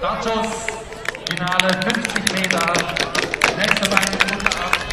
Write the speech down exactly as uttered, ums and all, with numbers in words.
Startschuss, Finale fünfzig Meter, letzte beiden Runde ab.